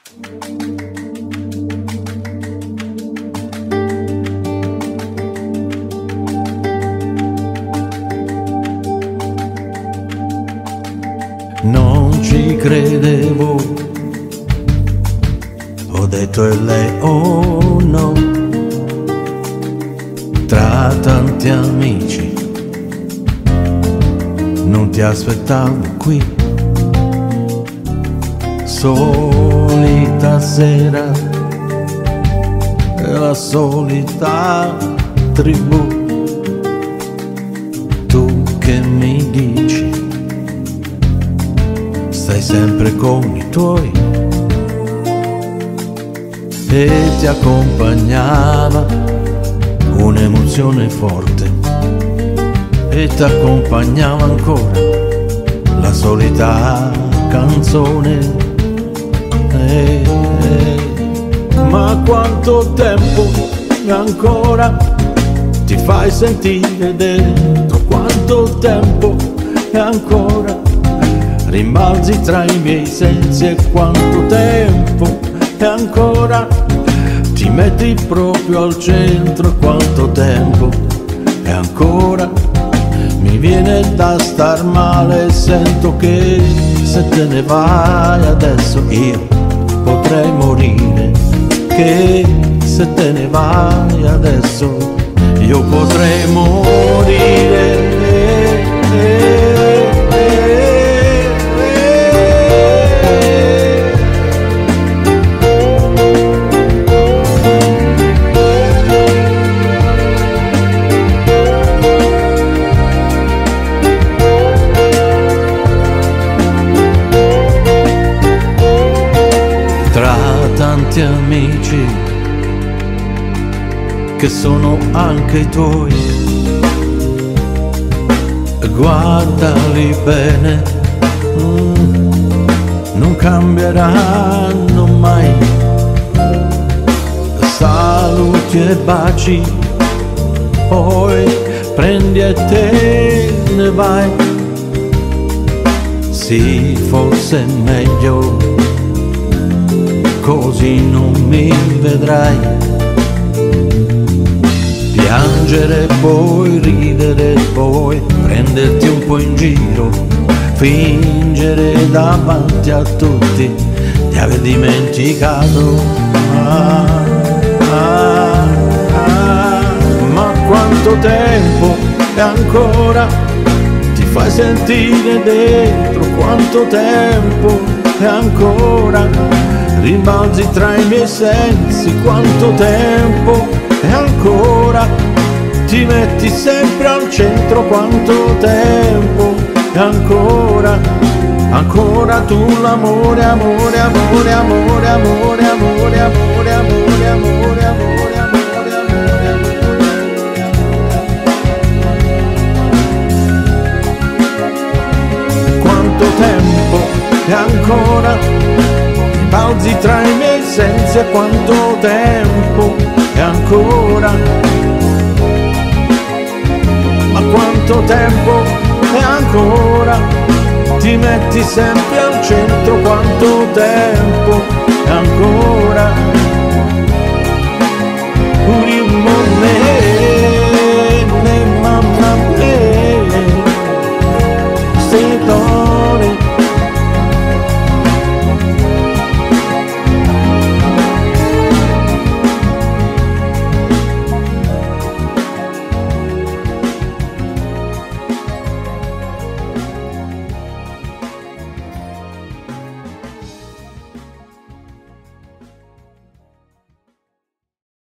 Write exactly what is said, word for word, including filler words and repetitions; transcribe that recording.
Non ci credevo, ho detto e lei oh no, tra tanti amici non ti aspettavo qui, solita sera e la solita tribù, tu che mi dici stai sempre con i tuoi e ti accompagnava un'emozione forte e ti accompagnava ancora la solita canzone. E, e, ma quanto tempo ancora ti fai sentire dentro, quanto tempo ancora rimbalzi tra i miei sensi e quanto tempo e ancora ti metti proprio al centro e quanto tempo e ancora mi viene da star male, sento che se te ne vai adesso io potrei morire, che se te ne vai adesso io potrei morire. Tanti amici che sono anche i tuoi, guardali bene, mm, non cambieranno mai, saluti e baci, poi prendi e te ne vai, sì forse è meglio così non mi vedrai piangere, poi ridere, poi prenderti un po' in giro, fingere davanti a tutti di aver dimenticato. Ah, ah, ah, ma quanto tempo e ancora ti fai sentire dentro, quanto tempo e ancora rimbalzi tra i miei sensi, quanto tempo e ancora ti metti sempre al centro, quanto tempo e ancora, ancora tu l'amore, amore, amore, amore, amore, amore, amore, amore, amore, amore, amore, amore, quanto tempo e ancora balzi tra i miei sensi e quanto tempo e ancora, ma quanto tempo e ancora ti metti sempre al centro, quanto tempo e ancora un